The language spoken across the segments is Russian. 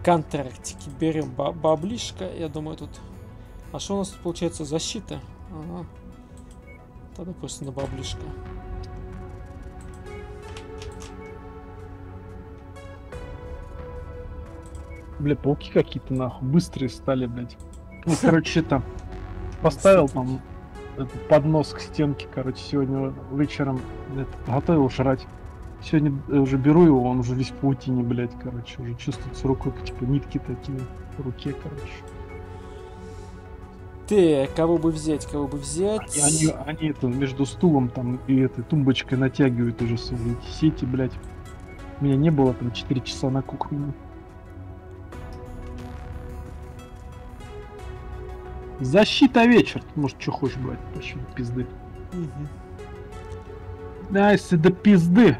контрактики. Берем баблишко. Я думаю, тут... А что у нас тут получается? Защита? Ага. Тогда просто на баблишко. Бля, пауки какие-то нахуй быстрые стали, блядь. Ну, короче, это поставил там этот поднос к стенке, короче, сегодня вечером готовил жрать. Сегодня уже беру его, он уже весь в паутине, блядь, короче, уже чувствуется рукой, типа нитки такие в руке, короче. Ты, кого бы взять, кого бы взять? Они это между стулом там и этой тумбочкой натягивают уже свои эти сети, блядь. У меня не было там 4 часа на кухне. Защита вечер. Может, что хочешь брать, почему пизды. Да, если до пизды,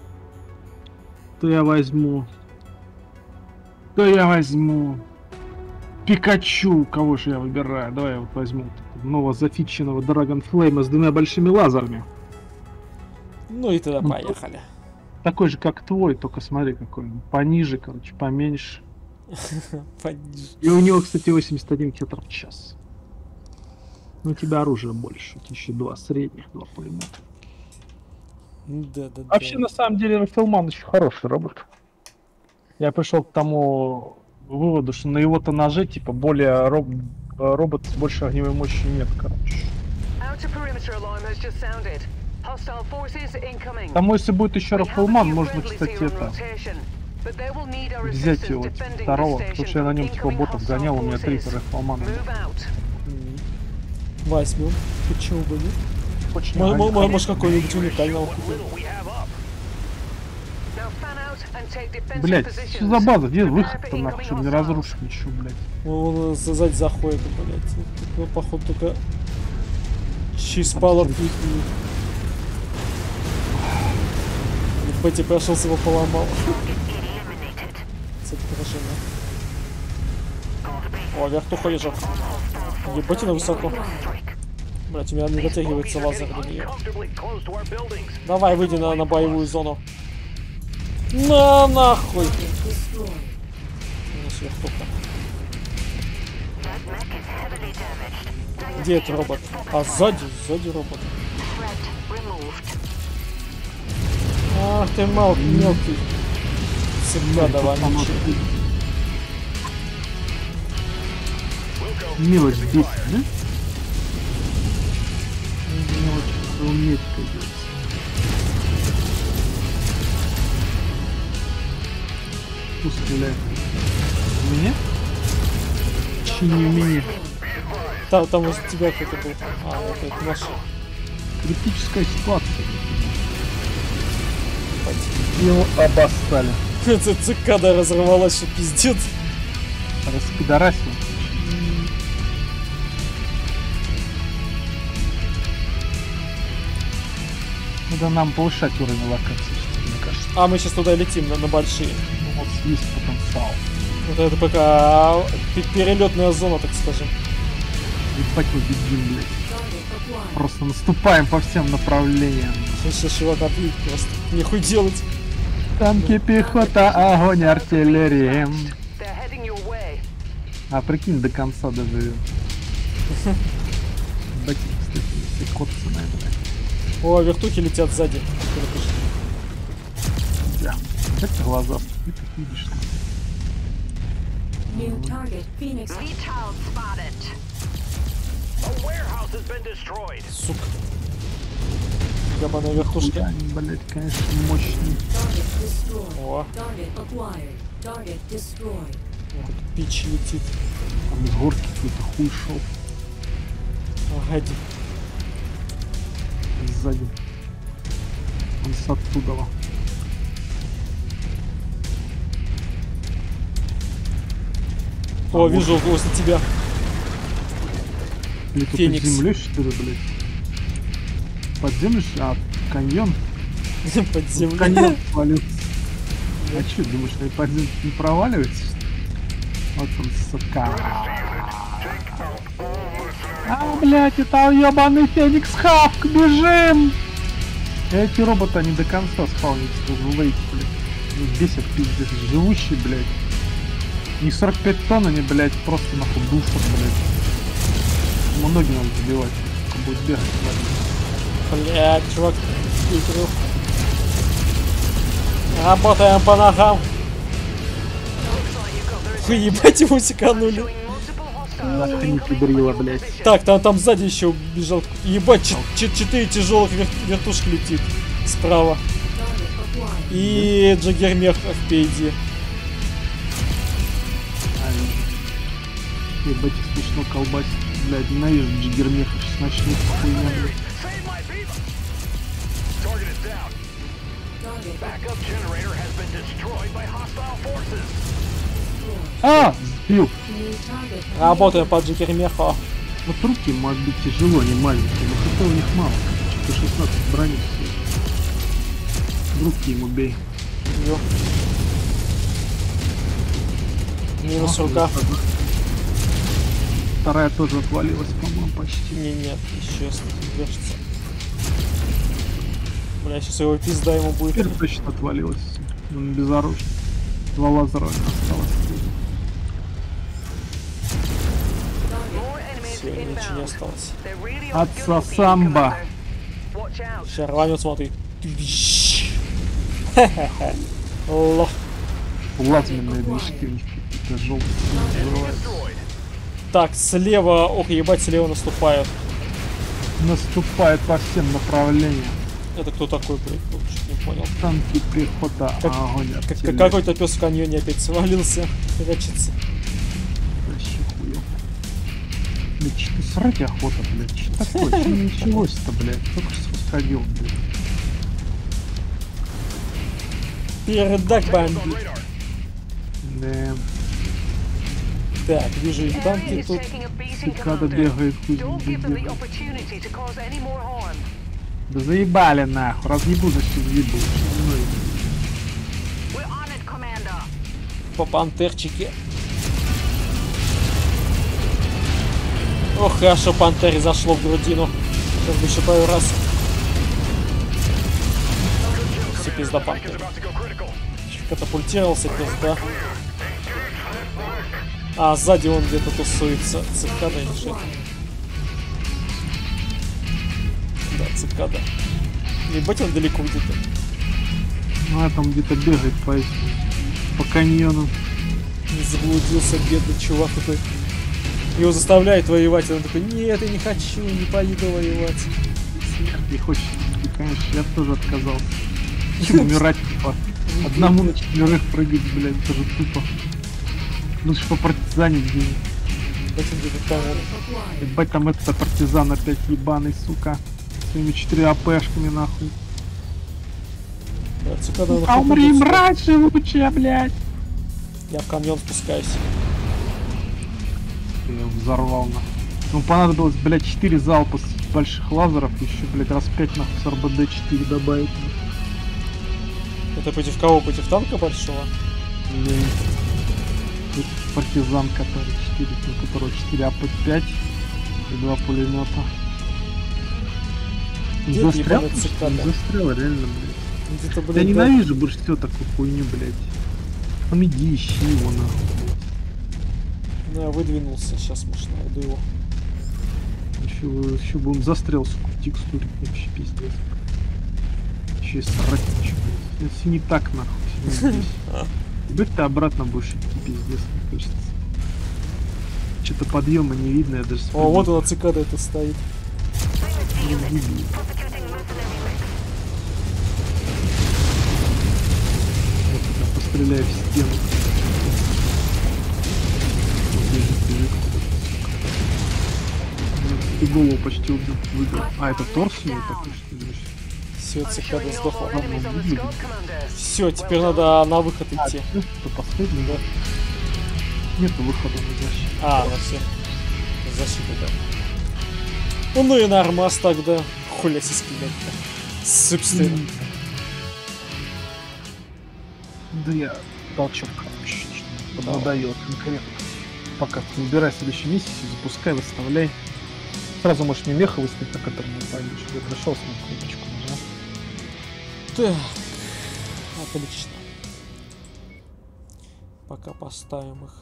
то я возьму. Пикачу. Кого же я выбираю? Давай я вот возьму нового зафиченного Dragon Flame с двумя большими лазерами. Ну и тогда поехали. Такой же, как твой, только смотри, какой он. Пониже, короче, поменьше. Пониже. И у него, кстати, 81 км в час. Ну, у тебя оружие больше. У тебя еще 2 средних, 2 пулемета. Да. Вообще, на самом деле, Рафилман очень хороший робот. Я пришел к тому выводу, что на его-то ноже, типа, более робот с большей огневой мощью нет, короче. Тому, если будет еще Рафилман, можно, кстати, это... взять его, типа, второго, потому что я на нем, типа, ботов гонял, у меня 3 Рафилмана. Возьмем. Почему бы нет? Может, какой-нибудь уникальный купим. Блять, что за база? Где выход-то, нахуй, чтобы не разрушить ничего, блять? Он сзади заходит, блять. Ну, походу, только... через палок их. Бетти прошелся, его поломал. Кстати, хорошо, да? О, вертуха ежа. Ебать, на высоко. Блять, у меня не дотягивается лазер до нее. Давай, выйди на боевую зону. На нахуй! У нас вертуха. Где этот робот? А, сзади робот. Ах ты мелкий. Всегда давай мочи. Мелочь здесь, да? Мелочь уметь, конечно. Кто стреляет? У меня? Чи не у меня? Там у тебя кто-то был. А, вот это наша. Критическая ситуация. Его обоссали. Это цикада разорвалась, что пиздец. Распидорасил. Надо нам повышать уровень локации, мне кажется. А мы сейчас туда летим на большие. Ну, вот есть потенциал. Вот это пока перелетная зона, так скажем. Ебать, мы бегим, блядь. Просто наступаем по всем направлениям. Слушай, чувак, отвлек просто. Нехуй делать. Танки, пехота, огонь, артиллерия. А прикинь, до конца доживем. Ебать, кстати, все котцы на это. О, вертухи летят сзади. Да. Как глаза, ты так видишь. Сука. Ебаная вертушка. Блять, конечно, мощный. О. Вот пич летит. Там с горки какой-то хуй шел. Гади. Сзади. Он с оттуда. О, вижу возле тебя. Феникс. Под землей, что ли, блядь? Под землей? А, каньон? Под землей. Каньон свалился. А что, думаешь, что под землей не проваливается? Вот он, сука. А, блядь, это ебаный Феникс Хавк, бежим! Эти роботы, они до конца спавнятся в лейке, блядь. Бесят, пиздец, живущий, блядь. Не 45 тонн, они, блядь, просто нахуй душат, блядь. Ему ноги надо забивать. Он будет бегать, блядь. Блядь, чувак, перекрыл. Работаем по ногам. Вы ебать, его секанули. Ах ты не педрила, блядь. Так, там сзади еще бежал. Ебать, 4 тяжелых вертушки летит справа. И Джаггермех впереди. Ебать, смешно колбасить. Блядь, ненавижу Джаггермеха. Сейчас начнется хуйня, блядь. А! Сбил! Работаем по Джаггермеху. Вот руки, может быть, тяжело, они маленькие, но хп у них мало. Что 16 брони все. Руки ему бей. Ё. Минус рука. Вторая тоже отвалилась, по-моему, почти. Нет, еще держится. Бля, сейчас его пизда ему будет. Теперь точно отвалилась. Он безоружен. 2 лазера осталось. Все, ничего не осталось. Отца самбо. Сейчас рванет, смотри. Хе-хе-хе. Лох. Плазменные движки у них какие-то желтые. Так, слева, ох, ебать, слева наступают. Наступает по всем направлениям. Это кто такой, блядь? Ну, чуть не понял. Танки пехота, огонь, артиллерия. Какой-то пес в каньоне опять свалился, прячется. Вообще хуёво. Блядь, что срать охота, блядь. Что такое? Что началось-то, блядь? Только что сходил, блядь. Передак бомбит. Да. Так, вижу их танки тут. Цикада бегает, хуй бегает. Да заебали нахуй, разъебу, значит заебу. По пантерчике. Ох, хорошо, пантере зашло в грудину. Сейчас бы еще пару раз. Все, пизда пантере. Катапультировался, пизда. А, сзади он где-то тусуется. Цикада или что? Да, цикада. Ебать, он далеко где-то. Ну, а там где-то бегает по каньону. Не заблудился бедный чувак такой. Его заставляет воевать, и он такой: нет, я не хочу, не поеду воевать. Не хочешь, и, конечно, я тоже отказался. Умирать, типа. Одному на 4 прыгать, блядь, тоже тупо. Лучше по партизане где-нибудь. Ебать, там этот партизан опять ебаный, сука. Своими 4 АПшками, нахуй. А умри раньше лучше, блядь. Я в каньон спускаюсь. Я взорвал, нахуй. Ну понадобилось, блядь, 4 залпа с больших лазеров, еще, блядь, раз 5 нахуй с РБД-4 добавить. Это против кого? Против танка большого? Нет. Тут партизан, который 4, у которого 4 АП-5 и 2 пулемета. Застрял? Застрял, реально, блядь. Где-то, блядь, я ненавижу больше всего такую хуйню, блядь. Там иди ищи его, нахуй. Да, выдвинулся, сейчас может найду его. Еще бы он застрял, сука, в текстуре, вообще пиздец. Еще и срать ничего, блядь. Если не так, нахуй, здесь. Теперь ты обратно будешь идти, пиздец, мне кажется. Что-то подъема не видно, я даже... О, вот он, цикада это стоит. Постреляй в стену. Бежит. Ты голову почти убил. А, это торс у него такой, что ли? Все, цикада сдохла. Все, теперь надо на выход идти. Это последний, да? Нету выхода на защиту. А, на все. Защита, да. Ну и нормас тогда. Хуля сиськи, блядь. Собственно. Да я толчок, короче, поднадает конкретно. Пока ты выбирай следующую миссию, запускай, выставляй. Сразу можешь мне меха выставить, на котором не пойдешь. Я пришел с ним кнопочку нажал. Так, отлично. Пока поставим их.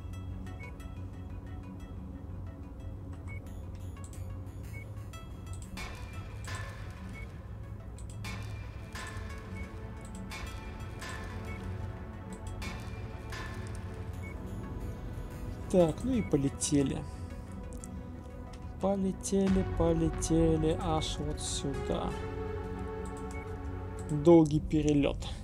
Так, ну и полетели. Полетели аж вот сюда. Долгий перелет.